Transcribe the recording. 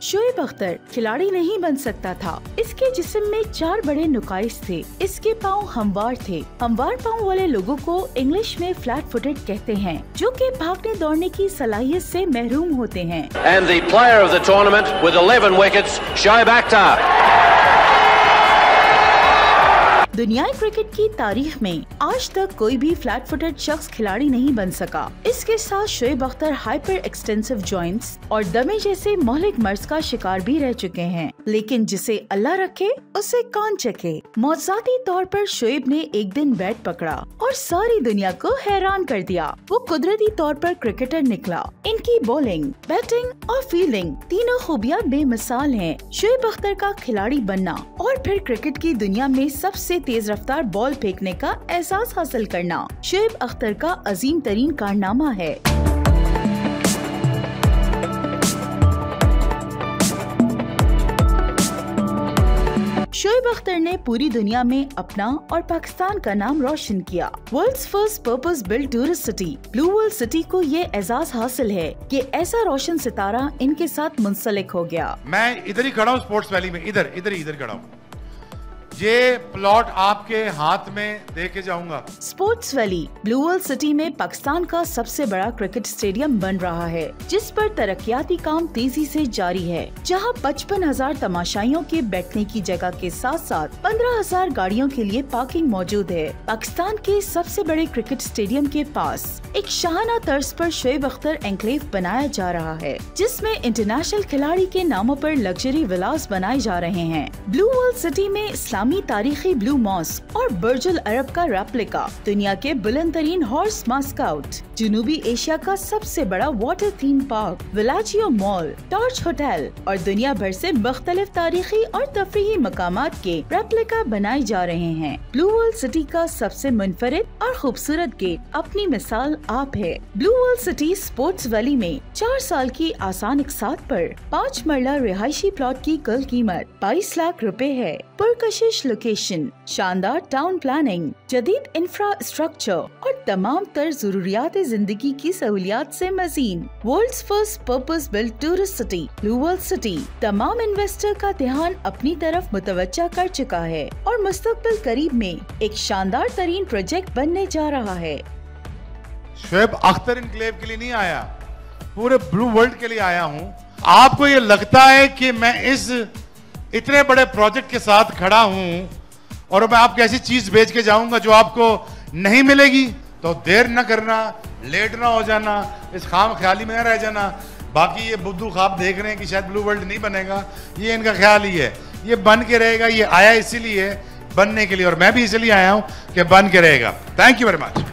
शोएब अख्तर खिलाड़ी नहीं बन सकता था। इसके जिस्म में 4 बड़े नुकाइस थे। इसके पाँव हमवार थे। हमवार पाँव वाले लोगों को इंग्लिश में फ्लैट फुटेड कहते हैं, जो कि भागने दौड़ने की सलाहियत से महरूम होते हैं। And the player of the tournament with 11 wickets, Shoaib Akhtar. दुनियाई क्रिकेट की तारीख में आज तक कोई भी फ्लैट फुटेड शख्स खिलाड़ी नहीं बन सका। इसके साथ Shoaib Akhtar hyper extensive joints और दमे जैसे मौलिक मर्ज का शिकार भी रह चुके हैं, लेकिन जिसे अल्लाह रखे उसे कौन चखे। मौजूदी तौर पर शोएब ने एक दिन बैट पकड़ा और सारी दुनिया को हैरान कर दिया। वो कुदरती तौर पर क्रिकेटर निकला। इनकी बॉलिंग, बैटिंग और फील्डिंग तीनों खूबियाँ बेमिसाल हैं। शोएब अख्तर का खिलाड़ी बनना और फिर क्रिकेट की दुनिया में सबसे तेज रफ्तार बॉल फेंकने का एहसास हासिल करना शोएब अख्तर का अजीम तरीन कारनामा है। शोएब अख्तर ने पूरी दुनिया में अपना और पाकिस्तान का नाम रोशन किया। World's first purpose built tourist city blue world city को ये एजाज हासिल है कि ऐसा रोशन सितारा इनके साथ मुंसलिक हो गया। मैं इधर ही खड़ा हूँ स्पोर्ट्स वैली में, इधर खड़ा हूँ। ये प्लॉट आपके हाथ में दे के जाऊंगा। Sports valley blue world city में पाकिस्तान का सबसे बड़ा क्रिकेट स्टेडियम बन रहा है, जिस पर तरक्याती काम तेजी से जारी है, जहां 55,000 तमाशाइयों के बैठने की जगह के साथ साथ 15,000 गाड़ियों के लिए पार्किंग मौजूद है। पाकिस्तान के सबसे बड़े क्रिकेट स्टेडियम के पास एक शाहाना तर्ज पर शोएब अख्तर एनक्लेव बनाया जा रहा है, जिसमें इंटरनेशनल खिलाड़ी के नामों पर लग्जरी विलास बनाए जा रहे हैं। ब्लू वर्ल्ड सिटी में इस्लामी तारीखी ब्लू मॉस्क और बुर्जुल अरब का रेप्लिका, दुनिया के बुलंद तरीन हॉर्स मास्काउट, जनूबी एशिया का सबसे बड़ा water theme park, Villaggio mall, torch hotel और दुनिया भर से मुख्तलिफ तारीखी और तफरीही मकामात के रेप्लिका बनाए जा रहे हैं। ब्लू वर्ल्ड सिटी का सबसे मुनफरिद और खूबसूरत गेट अपनी मिसाल आप है। Blue world city sports valley में 4 साल की आसान इकसात पर 5 मरला रिहायशी प्लॉट की कुल कीमत 22 लाख रुपए है। पुरकशिश लोकेशन, शानदार टाउन प्लानिंग, जदीद इंफ्रास्ट्रक्चर और तमाम तर जरूरियात जिंदगी की सहूलियात से मजीद world's first purpose built tourist city blue world city तमाम इन्वेस्टर का ध्यान अपनी तरफ मुतवज्जा कर चुका है और मुस्तकबिल करीब में एक शानदार तरीन प्रोजेक्ट बनने जा रहा है। शोएब अख्तर एनक्लेव के लिए नहीं आया, पूरे ब्लू वर्ल्ड के लिए आया हूँ। आपको ये लगता है कि मैं इस इतने बड़े प्रोजेक्ट के साथ खड़ा हूं और मैं आपको ऐसी चीज बेच के जाऊंगा जो आपको नहीं मिलेगी? तो देर न करना, लेट ना हो जाना, इस खाम ख्याली में न रह जाना। बाकी ये बुद्धू ख्वाब देख रहे हैं कि शायद ब्लू वर्ल्ड नहीं बनेगा, ये इनका ख्याल ही है। ये बन के रहेगा, ये आया इसीलिए बनने के लिए और मैं भी इसीलिए आया हूं कि बन के रहेगा। Thank you very much.